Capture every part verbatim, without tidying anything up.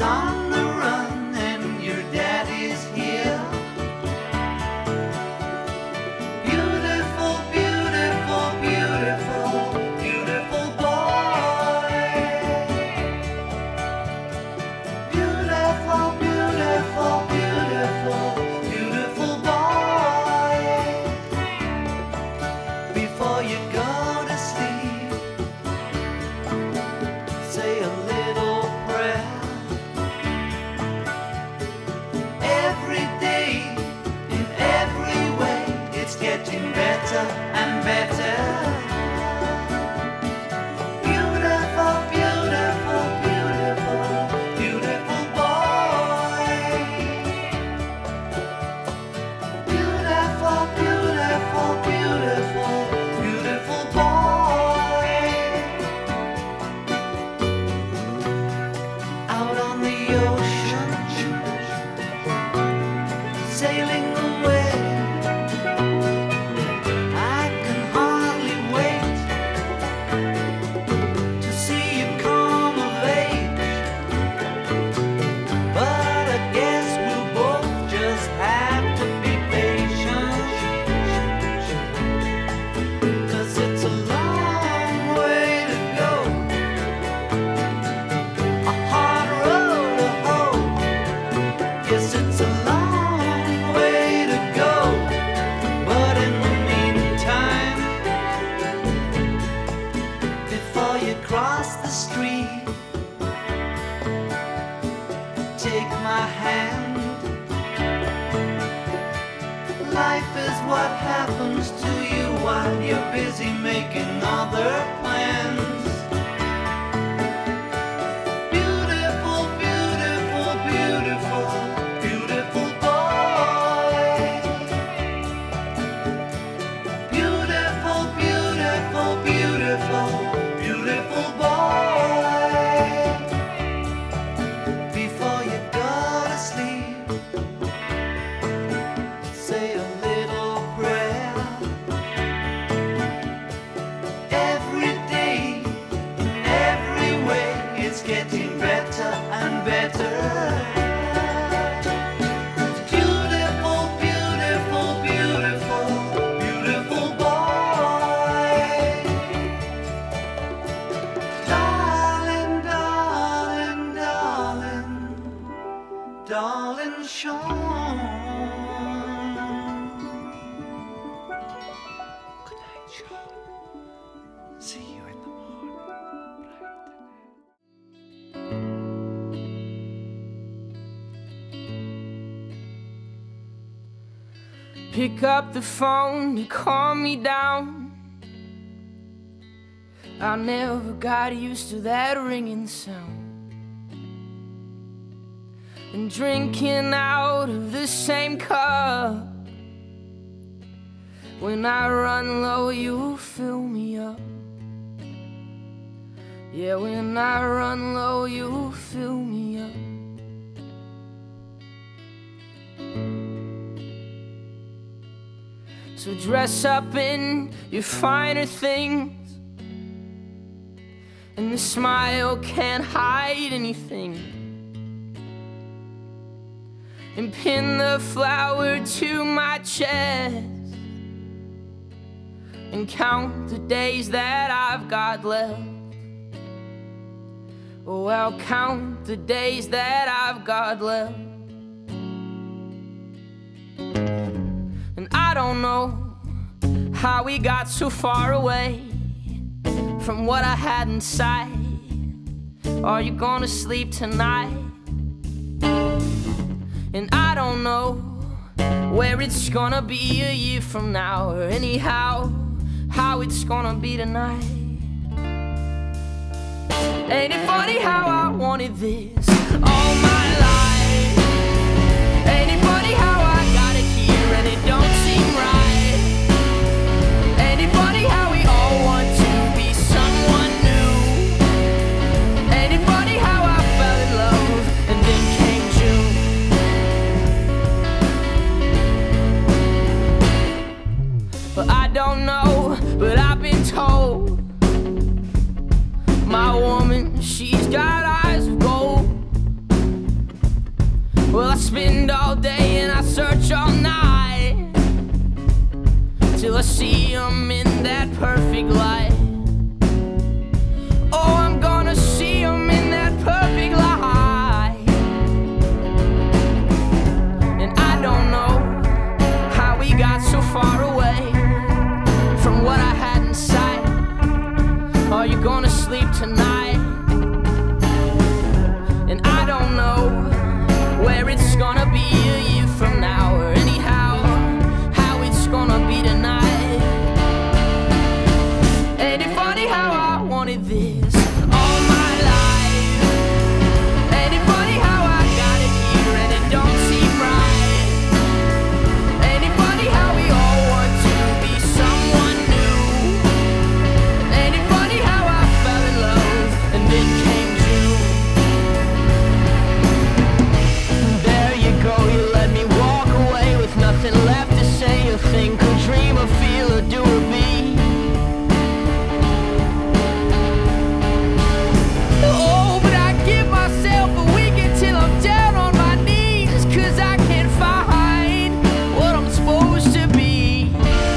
on the run and your daddy's here. Beautiful, beautiful, beautiful, beautiful boy. Beautiful, beautiful, beautiful, beautiful boy. Before you go to sleep, say a little prayer. Every day, in every way, it's getting better and better. Beautiful, beautiful, beautiful, beautiful boy. Beautiful, beautiful, beautiful, beautiful boy. Out on the ocean, sailing away, I can hardly wait to see you come of age. But I guess we'll both just have to be patient, 'cause it's a long way to go, a hard road to hoe. Yes, it's a long way to go, but in the meantime, before you cross the street, take my hand. Life is what happens to you while you're busy making other plans. Beautiful, beautiful, beautiful, beautiful boy. Beautiful, beautiful, beautiful, beautiful boy. Before you go to sleep, say a little prayer. Every day, in every way, it's getting better and better. Beautiful, beautiful, beautiful, beautiful boy. Darling, darling, darling, darling Sean. Good night, Sean. See you in the morning. Pick up the phone to calm me down. I never got used to that ringing sound. And drinking out of the same cup. When I run low, you fill me up. Yeah, when I run low, you fill me up. So dress up in your finer things, and the smile can't hide anything. And pin the flower to my chest, and count the days that I've got left. Oh, I'll count the days that I've got left. And I don't know how we got so far away from what I had inside. Are you gonna sleep tonight? And I don't know where it's gonna be a year from now, or anyhow how it's gonna be tonight. Ain't it funny how I wanted this all my life? Ain't it funny how I got it here and it don't seem right? Ain't it funny how we all want to be someone new? Ain't it funny how I fell in love and then came June? But I don't know, but I've been told my woman, she's got eyes of gold. I spend all day and I search all night till I see him in that perfect light. Oh, I'm gonna see him in that perfect light. And I don't know how we got so far away from what I had in sight. Are you gonna sleep tonight? And I don't know where it's gonna be a year from now, or anyhow how it's gonna be tonight. Ain't it funny how I wanted this all my life? Ain't it funny how I got it here and it don't seem right? Ain't it funny how we all want to be someone new? Ain't it funny how I fell in love and then came June? There you go, you let me walk away with nothing left to say or think or dream or feel or do or be. Oh, but I give myself a week until I'm down on my knees, 'cause I can't find what I'm supposed to be.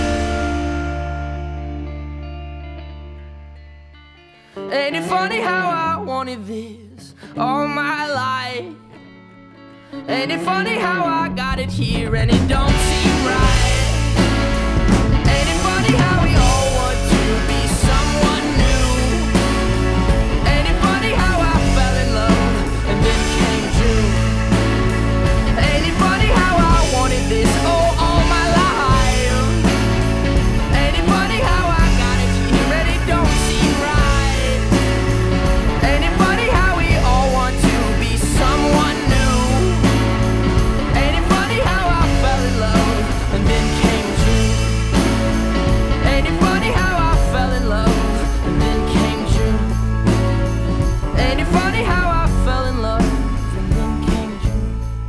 Ain't it funny how I wanted this all my life? Ain't it funny how I got it here and it don't seem right? Ain't it funny how we all want to be someone new? Ain't it funny how I fell in love and then came June? Ain't it funny how I wanted this oh all my life? Ain't it funny how I got it here and it don't seem right? Ain't it funny how we all want to be someone new? Ain't it funny how I fell in love and then came June? Ain't it funny how I fell in love and then came June? Ain't it funny how I fell in love and then came June?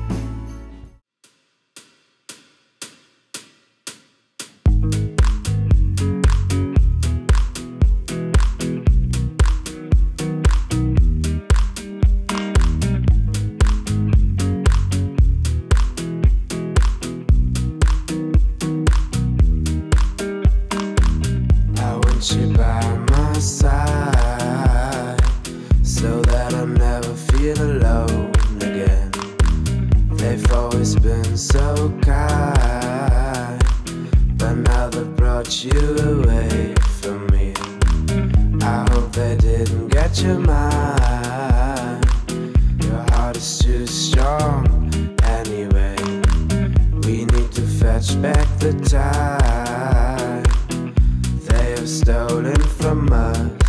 I want you by my side so that I never feel alone again. They've always been so kind, but now they've brought you away from me. I hope they didn't get your mind. Your heart is too strong anyway. We need to fetch back the time they have stolen from us.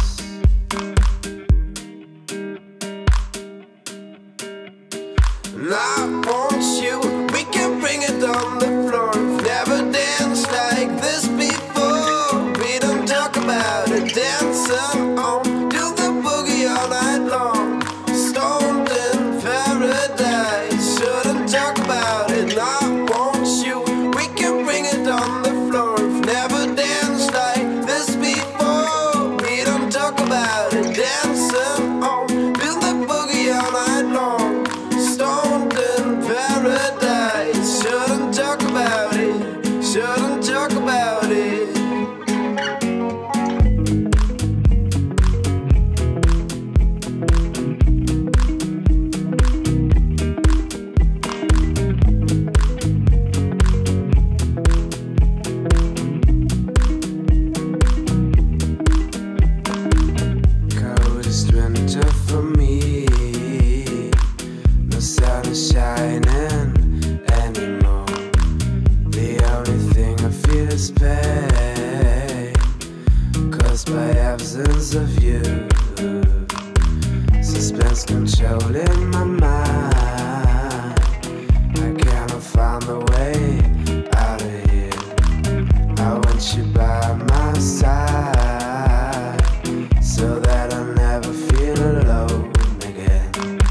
And I want you, we can bring it on the floor. We've never danced like this before. We don't talk about it, dancing on, do the boogie all night long. Stoned in paradise, shouldn't talk about it. And I want you, we can bring it on the floor. We've never danced like this before. We don't talk about it, dancing on, do the boogie all night long. Stoned in paradise, shouldn't talk about it, shouldn't talk about it. Coldest winter for me, no sun is shining anymore. The only thing I feel is pain, caused by absence of you. Suspense controlling my mind. I cannot find the way out of here. I want you by my side so that I never feel alone again.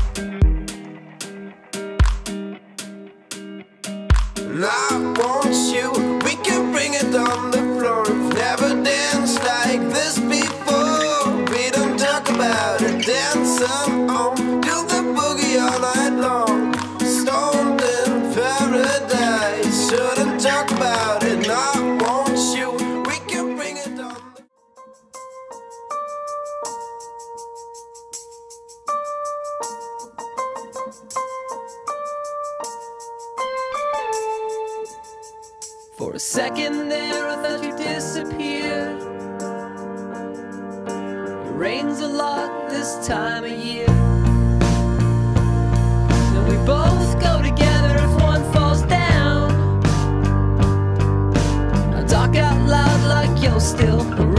And I want you, we can bring it on the floor. We've never danced like this before. We don't talk about it, dancing on, do the boogie all night long. Stoned For a second there I thought you disappeared. It rains a lot this time of year, and we both go together if one falls down. I talk out loud like you're still around.